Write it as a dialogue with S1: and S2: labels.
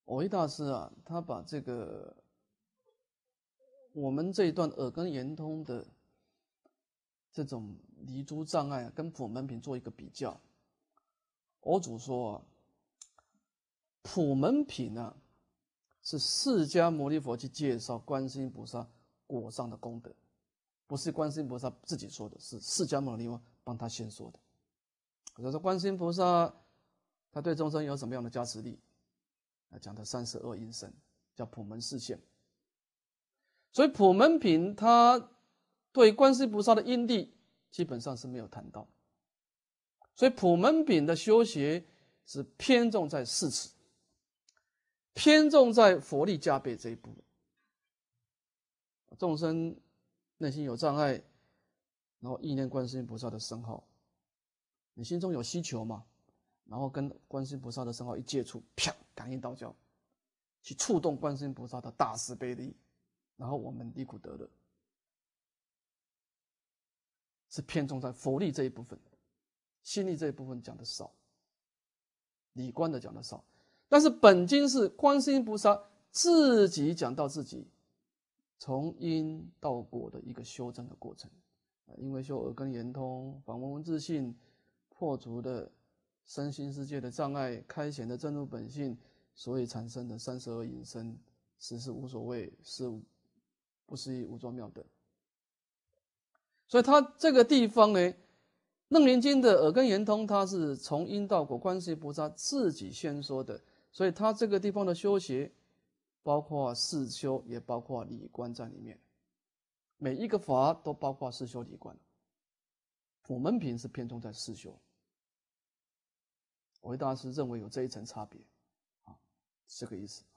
S1: 蕅益大师啊，他把这个我们这一段耳根圆通的这种离诸障碍跟普门品做一个比较。蕅主说啊，普门品啊是释迦牟尼佛去介绍观世音菩萨果上的功德，不是观世音菩萨自己说的，是释迦牟尼佛帮他先说的。比如说观世音菩萨他对众生有什么样的加持力，讲的32因身叫普门示现。所以普门品他对观世音菩萨的因力基本上是没有谈到，所以普门品的修学是偏重在誓词，偏重在佛力加倍这一步。众生内心有障碍，然后意念观世音菩萨的圣号，你心中有需求嘛，然后跟观世音菩萨的圣号一接触，啪，感应道交，去触动观世音菩萨的大慈悲力，然后我们离苦得乐，是偏重在佛力这一部分，心力这一部分讲的少，理观的讲的少。但是本经是观世音菩萨自己讲到自己从因到果的一个修正的过程，因为修耳根圆通，访闻闻自性，破除的身心世界的障碍，开显的真如本性，所以产生的32隐身，实是无所谓，是不思议无状妙德。所以他这个地方呢，楞严经的耳根圆通，它是从因到果，观世音菩萨自己先说的，所以他这个地方的修学，包括事修，也包括理观在里面。每一个法都包括事修理观。普门品是偏重在事修，蕅益大师认为有这一层差别，这个意思。